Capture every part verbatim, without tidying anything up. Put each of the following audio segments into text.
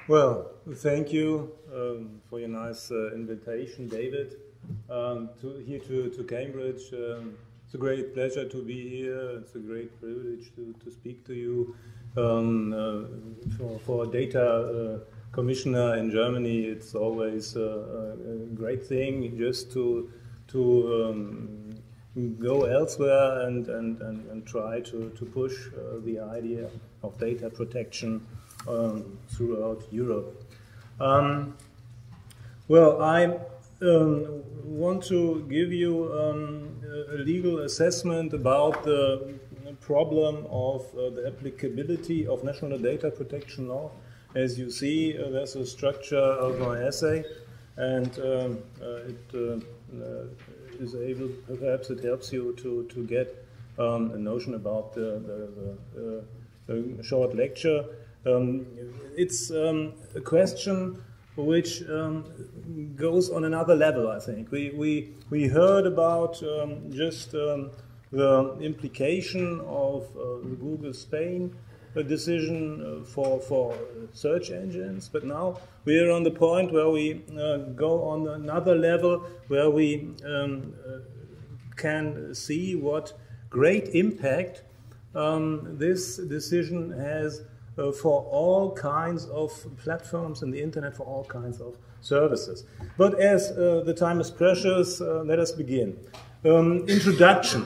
Well, thank you um, for your nice uh, invitation, David, um, to, here to, to Cambridge. Um, it's a great pleasure to be here. It's a great privilege to, to speak to you. Um, uh, for, for a data uh, commissioner in Germany, it's always uh, a great thing just to, to um, go elsewhere and, and, and, and try to, to push uh, the idea of data protection um, throughout Europe. Um, well, I um, want to give you um, a legal assessment about the problem of uh, the applicability of national data protection law. As you see, uh, there's a structure of my essay, and um, uh, it uh, uh, is able, perhaps it helps you to, to get um, a notion about the, the, the, uh, the short lecture. Um, it's um, a question which um, goes on another level, I think. We, we, we heard about um, just um, the implication of uh, the Google Spain decision for, for search engines, but now we are on the point where we uh, go on another level where we um, uh, can see what great impact um, this decision has uh, for all kinds of platforms in the internet, for all kinds of services. But as uh, the time is precious, uh, let us begin. Um, introduction.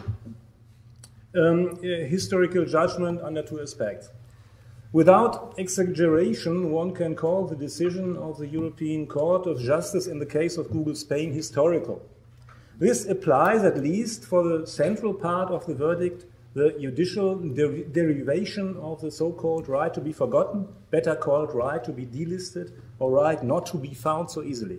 Um, historical judgment under two aspects. Without exaggeration, one can call the decision of the European Court of Justice in the case of Google Spain historical. This applies at least for the central part of the verdict, the judicial der derivation of the so-called right to be forgotten, better called right to be delisted, or right not to be found so easily.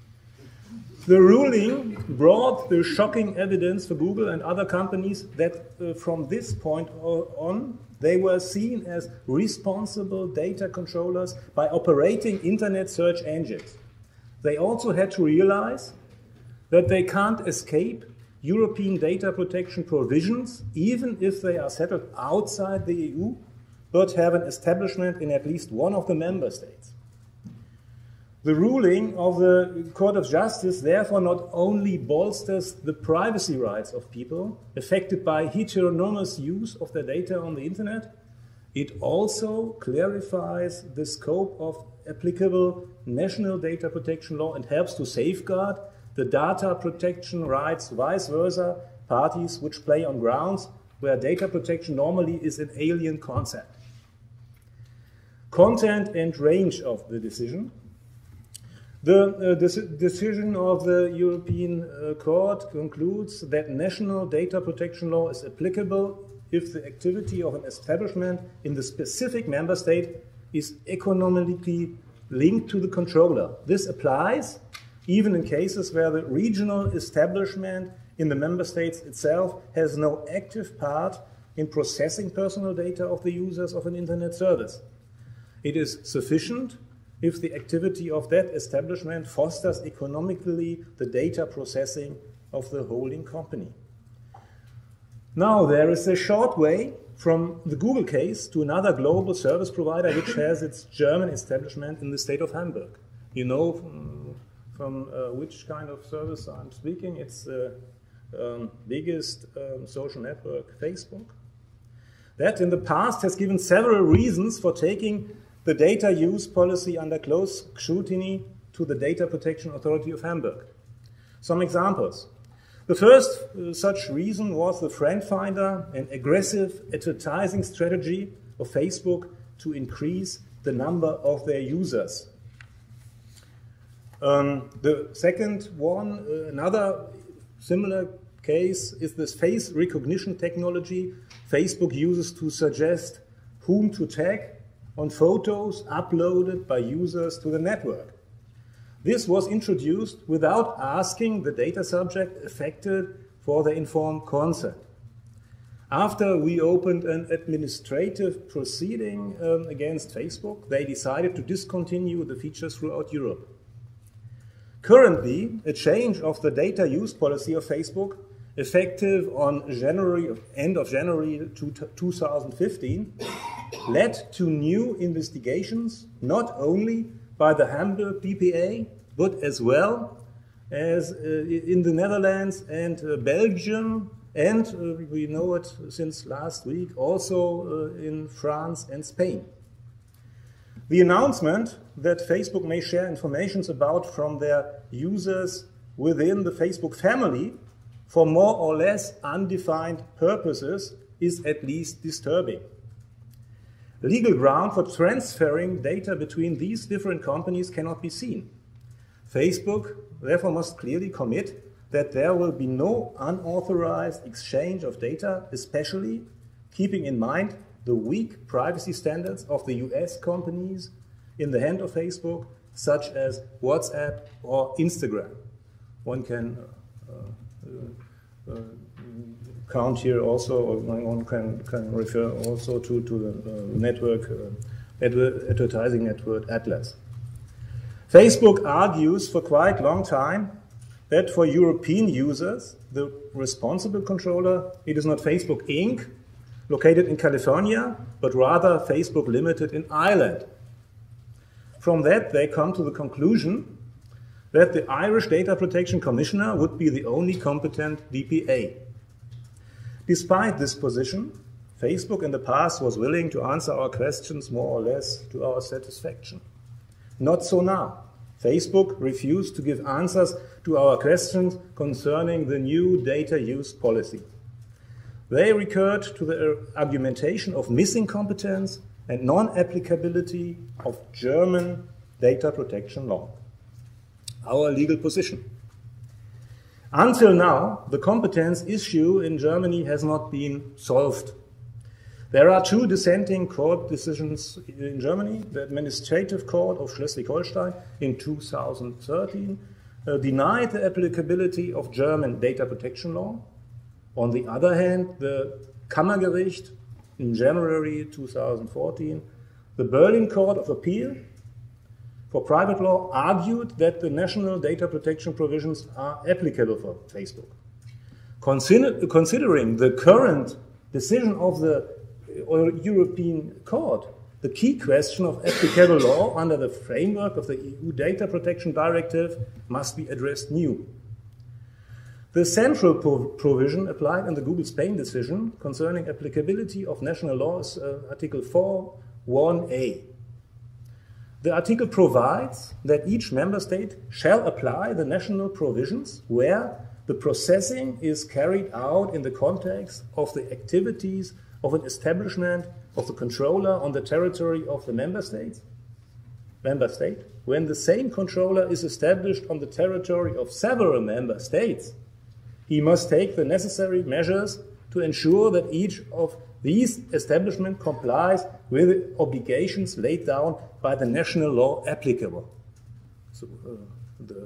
The ruling brought the shocking evidence for Google and other companies that uh, from this point on, they were seen as responsible data controllers by operating internet search engines. They also had to realize that they can't escape European data protection provisions, even if they are settled outside the E U, but have an establishment in at least one of the member states. The ruling of the Court of Justice therefore not only bolsters the privacy rights of people affected by heteronomous use of their data on the internet, it also clarifies the scope of applicable national data protection law and helps to safeguard the data protection rights, vice versa, parties which play on grounds where data protection normally is an alien concept. Content and range of the decision. The uh, dec decision of the European uh, Court concludes that national data protection law is applicable if the activity of an establishment in the specific member state is economically linked to the controller. This applies even in cases where the regional establishment in the member states itself has no active part in processing personal data of the users of an internet service. It is sufficient if the activity of that establishment fosters economically the data processing of the holding company. Now, there is a short way from the Google case to another global service provider which has its German establishment in the state of Hamburg. You know from, from uh, which kind of service I'm speaking. It's the um, biggest um, social network, Facebook. That in the past has given several reasons for taking the data use policy under close scrutiny to the Data Protection Authority of Hamburg. Some examples. The first uh, such reason was the Friend Finder, an aggressive advertising strategy of Facebook to increase the number of their users. Um, the second one, uh, another similar case, is this face recognition technology Facebook uses to suggest whom to tag on photos uploaded by users to the network. This was introduced without asking the data subject affected for their informed consent. After we opened an administrative proceeding um, against Facebook, they decided to discontinue the features throughout Europe. Currently, a change of the data use policy of Facebook effective on January, end of January two thousand fifteen, led to new investigations, not only by the Hamburg D P A, but as well as uh, in the Netherlands and uh, Belgium, and uh, we know it since last week, also uh, in France and Spain. The announcement that Facebook may share information about from their users within the Facebook family for more or less undefined purposes is at least disturbing. Legal ground for transferring data between these different companies cannot be seen. Facebook therefore must clearly commit that there will be no unauthorized exchange of data, especially keeping in mind the weak privacy standards of the U S companies in the hand of Facebook, such as WhatsApp or Instagram. One can uh, uh, uh, count here also, or one can, can refer also to, to the uh, network, uh, adver advertising network Atlas. Facebook argues for quite a long time that for European users, the responsible controller, it is not Facebook Incorporated, located in California, but rather Facebook Limited in Ireland. From that, they come to the conclusion that the Irish Data Protection Commissioner would be the only competent D P A. Despite this position, Facebook in the past was willing to answer our questions more or less to our satisfaction. Not so now. Facebook refused to give answers to our questions concerning the new data use policy. They recurred to the argumentation of missing competence and non-applicability of German data protection law. Our legal position. Until now, the competence issue in Germany has not been solved. There are two dissenting court decisions in Germany. The Administrative Court of Schleswig-Holstein in two thousand thirteen uh, denied the applicability of German data protection law. On the other hand, the Kammergericht in January two thousand fourteen, the Berlin Court of Appeal for private law argued that the national data protection provisions are applicable for Facebook. Consider, considering the current decision of the European Court, the key question of applicable law under the framework of the E U Data Protection Directive must be addressed new. The central provision applied in the Google Spain decision concerning applicability of national law is uh, Article four one A. The article provides that each member state shall apply the national provisions where the processing is carried out in the context of the activities of an establishment of the controller on the territory of the member states, member state, when the same controller is established on the territory of several member states. He must take the necessary measures to ensure that each of these establishments complies with the obligations laid down by the national law applicable. So, uh, the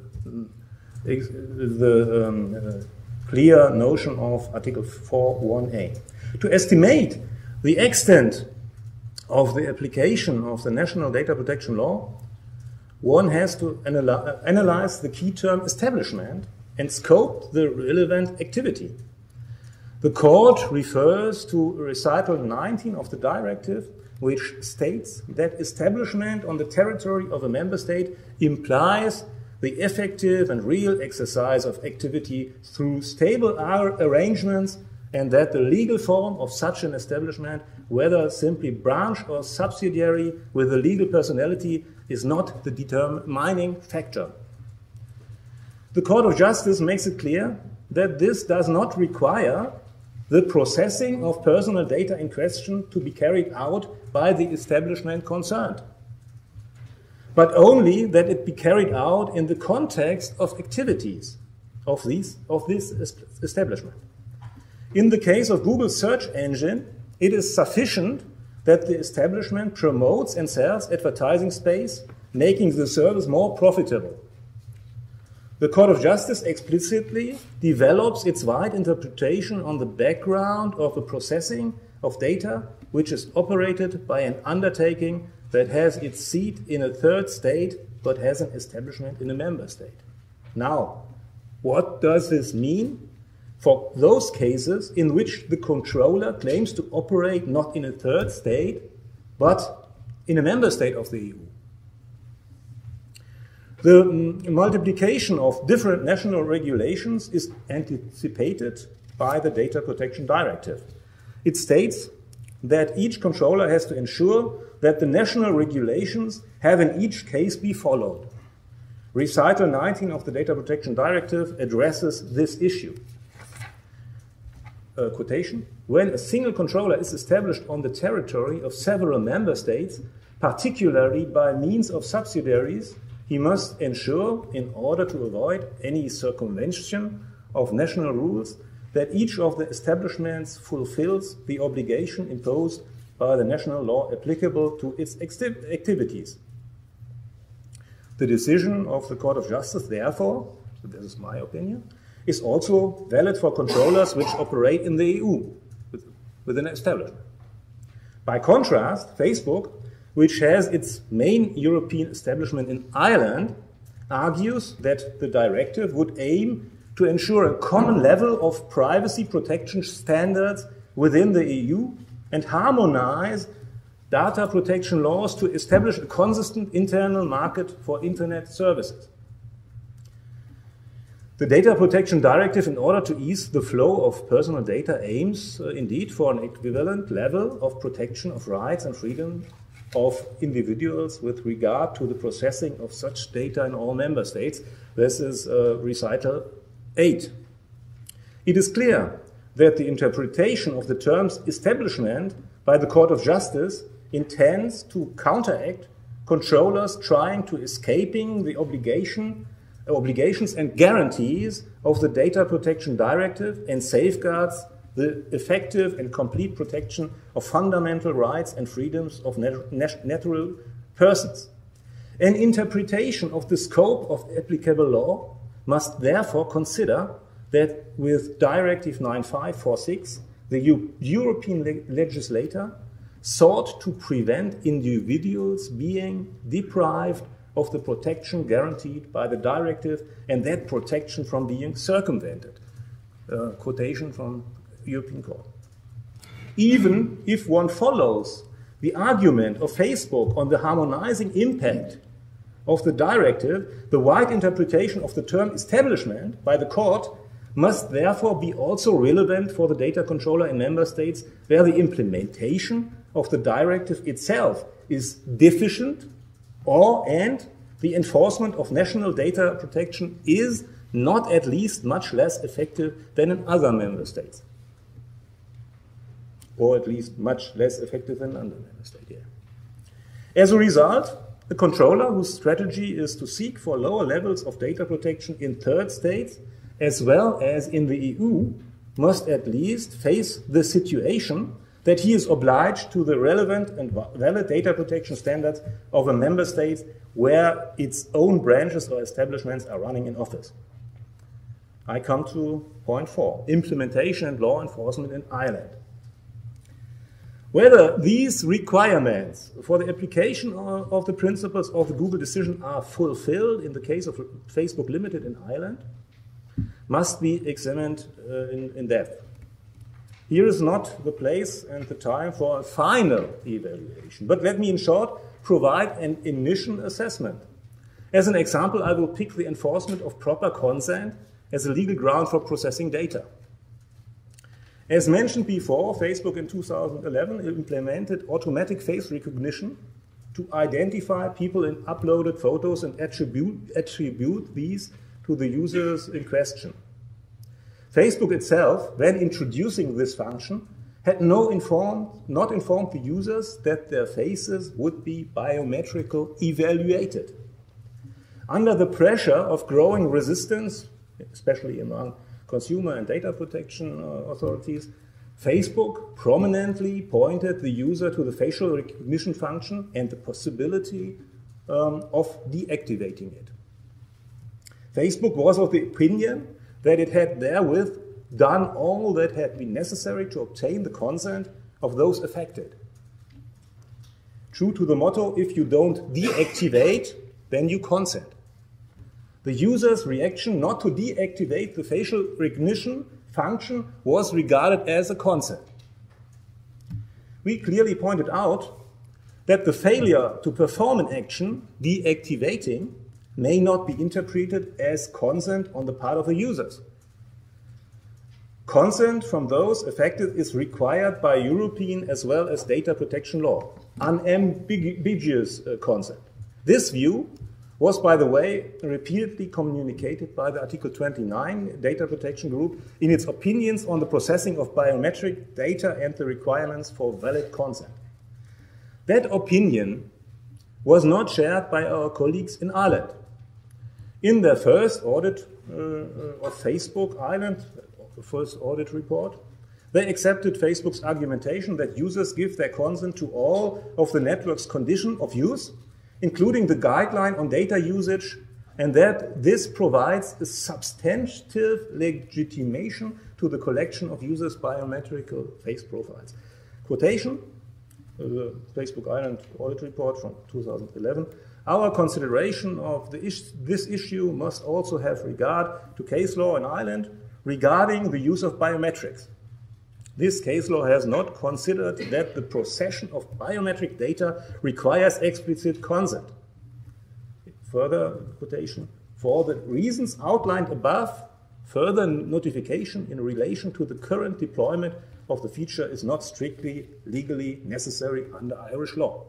the um, uh, clear notion of Article four one A. To estimate the extent of the application of the national data protection law, one has to analy analyze the key term establishment and scope the relevant activity. The court refers to recital nineteen of the directive, which states that establishment on the territory of a member state implies the effective and real exercise of activity through stable arrangements, and that the legal form of such an establishment, whether simply branch or subsidiary with a legal personality, is not the determining factor. The Court of Justice makes it clear that this does not require the processing of personal data in question to be carried out by the establishment concerned, but only that it be carried out in the context of activities of, these, of this establishment. In the case of Google's search engine, it is sufficient that the establishment promotes and sells advertising space, making the service more profitable. The Court of Justice explicitly develops its wide interpretation on the background of the processing of data, which is operated by an undertaking that has its seat in a third state but has an establishment in a member state. Now, what does this mean? for those cases in which the controller claims to operate not in a third state, but in a member state of the E U. The um, multiplication of different national regulations is anticipated by the Data Protection Directive. It states that each controller has to ensure that the national regulations have in each case be followed. Recital nineteen of the Data Protection Directive addresses this issue. Uh, quotation, when a single controller is established on the territory of several member states, particularly by means of subsidiaries, he must ensure, in order to avoid any circumvention of national rules, that each of the establishments fulfills the obligation imposed by the national law applicable to its activities. The decision of the Court of Justice, therefore, this is my opinion, is also valid for controllers which operate in the E U within an establishment. By contrast, Facebook, which has its main European establishment in Ireland, argues that the directive would aim to ensure a common level of privacy protection standards within the E U and harmonize data protection laws to establish a consistent internal market for Internet services. The Data Protection Directive, in order to ease the flow of personal data, aims uh, indeed for an equivalent level of protection of rights and freedom of individuals with regard to the processing of such data in all member states. This is uh, recital eight. It is clear that the interpretation of the terms establishment by the Court of Justice intends to counteract controllers trying to escaping the obligation obligations and guarantees of the Data Protection Directive and safeguards the effective and complete protection of fundamental rights and freedoms of natural persons. An interpretation of the scope of applicable law must therefore consider that with Directive nine five four six, the U European le legislator sought to prevent individuals being deprived of the protection guaranteed by the directive and that protection from being circumvented. Uh, quotation from European Court. Even if one follows the argument of Facebook on the harmonizing impact of the directive, the wide interpretation of the term establishment by the court must therefore be also relevant for the data controller in member states where the implementation of the directive itself is deficient or and the enforcement of national data protection is not at least much less effective than in other member states. Or at least much less effective than under member state, yeah. As a result, the controller whose strategy is to seek for lower levels of data protection in third states as well as in the E U must at least face the situation that he is obliged to the relevant and valid data protection standards of a member state where its own branches or establishments are running in office. I come to point four, implementation and law enforcement in Ireland. Whether these requirements for the application of the principles of the Google decision are fulfilled in the case of Facebook Limited in Ireland must be examined uh, in, in depth. Here is not the place and the time for a final evaluation, but let me in short provide an initial assessment. As an example, I will pick the enforcement of proper consent as a legal ground for processing data. As mentioned before, Facebook in two thousand eleven implemented automatic face recognition to identify people in uploaded photos and attribute, attribute these to the users in question. Facebook itself, when introducing this function, had no informed, not informed the users that their faces would be biometrically evaluated. Under the pressure of growing resistance, especially among consumer and data protection uh, authorities, Facebook prominently pointed the user to the facial recognition function and the possibility um, of deactivating it. Facebook was of the opinion that it had therewith done all that had been necessary to obtain the consent of those affected. True to the motto, if you don't deactivate, then you consent. The user's reaction not to deactivate the facial recognition function was regarded as a consent. We clearly pointed out that the failure to perform an action, deactivating, may not be interpreted as consent on the part of the users. Consent from those affected is required by European as well as data protection law, unambiguous uh, consent. This view was, by the way, repeatedly communicated by the Article twenty-nine Data Protection Group in its opinions on the processing of biometric data and the requirements for valid consent. That opinion was not shared by our colleagues in Ireland. In their first audit uh, of Facebook Ireland, the first audit report, they accepted Facebook's argumentation that users give their consent to all of the network's condition of use, including the guideline on data usage, and that this provides a substantive legitimation to the collection of users' biometrical face profiles. Quotation, the Facebook Ireland audit report from two thousand eleven, our consideration of the is this issue must also have regard to case law in Ireland regarding the use of biometrics. This case law has not considered that the procession of biometric data requires explicit consent. Further quotation, for the reasons outlined above, further notification in relation to the current deployment of the feature is not strictly legally necessary under Irish law.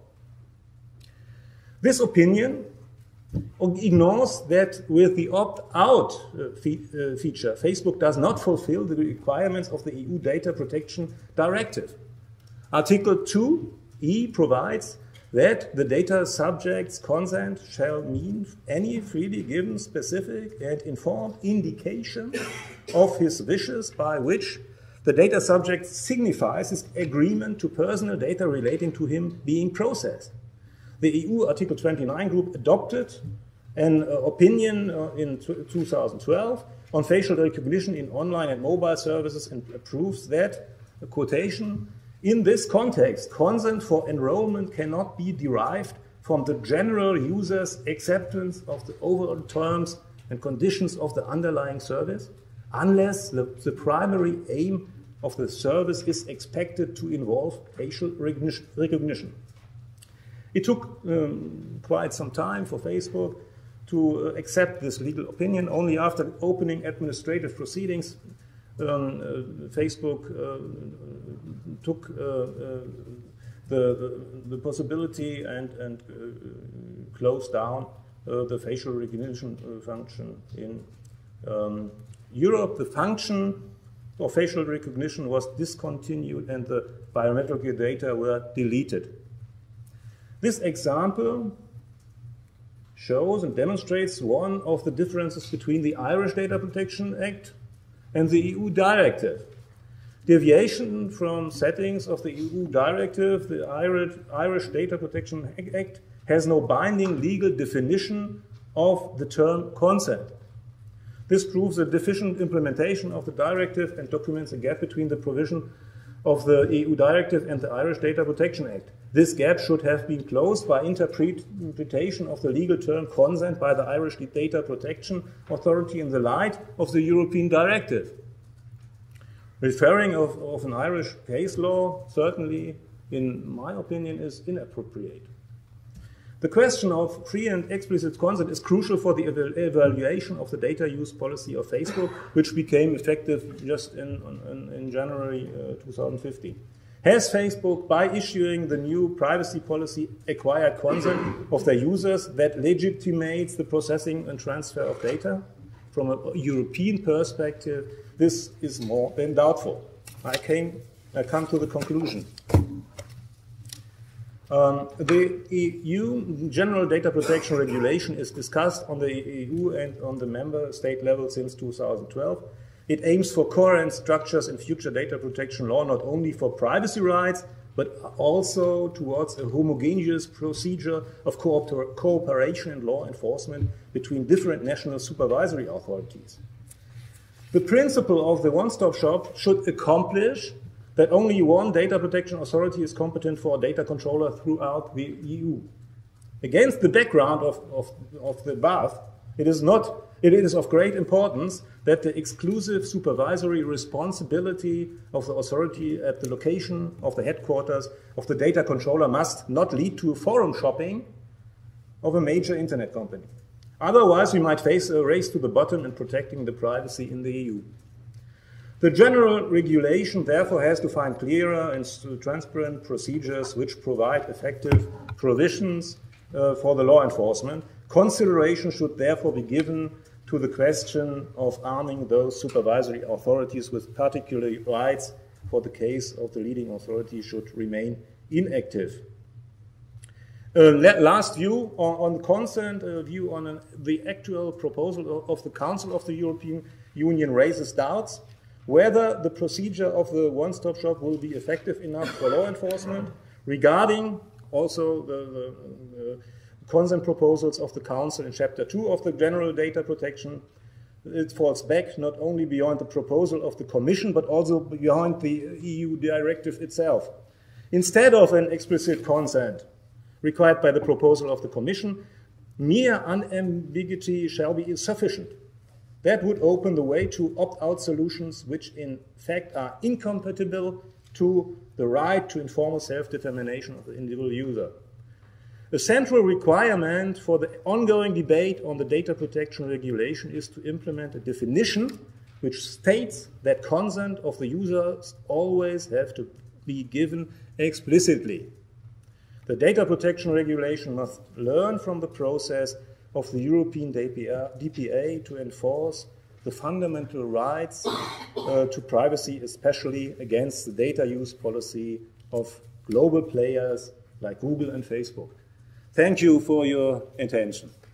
This opinion ignores that with the opt-out uh, fe uh, feature, Facebook does not fulfill the requirements of the E U Data Protection Directive. Article two E provides that the data subject's consent shall mean any freely given, specific and informed indication of his wishes by which the data subject signifies his agreement to personal data relating to him being processed. The E U Article twenty-nine group adopted an uh, opinion uh, in two thousand twelve on facial recognition in online and mobile services and proves that, a quotation, in this context, consent for enrollment cannot be derived from the general user's acceptance of the overall terms and conditions of the underlying service, unless the, the primary aim of the service is expected to involve facial recognition. It took um, quite some time for Facebook to uh, accept this legal opinion. Only after opening administrative proceedings, um, uh, Facebook uh, took uh, uh, the, the possibility and, and uh, closed down uh, the facial recognition uh, function in um, Europe. The function of facial recognition was discontinued and the biometric data were deleted. This example shows and demonstrates one of the differences between the Irish Data Protection Act and the E U Directive. Deviation from settings of the E U Directive, the Irish Data Protection Act has no binding legal definition of the term consent. This proves a deficient implementation of the directive and documents a gap between the provision of the E U Directive and the Irish Data Protection Act. This gap should have been closed by interpretation of the legal term consent by the Irish Data Protection Authority in the light of the European Directive. Referring of, of an Irish case law, certainly, in my opinion, is inappropriate. The question of free and explicit consent is crucial for the evaluation of the data use policy of Facebook, which became effective just in, in, in January uh, two thousand fifteen. Has Facebook, by issuing the new privacy policy, acquired consent of their users that legitimates the processing and transfer of data? From a European perspective, this is more than doubtful. I, came, I come to the conclusion. Um, the E U General Data Protection Regulation is discussed on the E U and on the member state level since two thousand twelve. It aims for coherent structures in future data protection law, not only for privacy rights, but also towards a homogeneous procedure of cooper cooperation and law enforcement between different national supervisory authorities. The principle of the one-stop shop should accomplish that only one data protection authority is competent for a data controller throughout the E U. Against the background of, of, of the above, It is not, it is of great importance that the exclusive supervisory responsibility of the authority at the location of the headquarters of the data controller must not lead to forum shopping of a major internet company. Otherwise, we might face a race to the bottom in protecting the privacy in the E U. The general regulation, therefore, has to find clearer and transparent procedures which provide effective provisions uh, for the law enforcement. Consideration should therefore be given to the question of arming those supervisory authorities with particular rights for the case of the leading authority should remain inactive. Uh, last view on, on consent, uh, view on an, the actual proposal of the Council of the European Union raises doubts whether the procedure of the one-stop shop will be effective enough for law enforcement. Regarding also the, the, the consent proposals of the Council in Chapter two of the General Data Protection, it falls back not only beyond the proposal of the Commission, but also beyond the E U directive itself. Instead of an explicit consent required by the proposal of the Commission, mere unambiguity shall be sufficient. That would open the way to opt-out solutions which in fact are incompatible to the right to informal self-determination of the individual user. A central requirement for the ongoing debate on the data protection regulation is to implement a definition which states that consent of the users always have to be given explicitly. The data protection regulation must learn from the process of the European D P A to enforce the fundamental rights uh, to privacy, especially against the data use policy of global players like Google and Facebook. Thank you for your attention.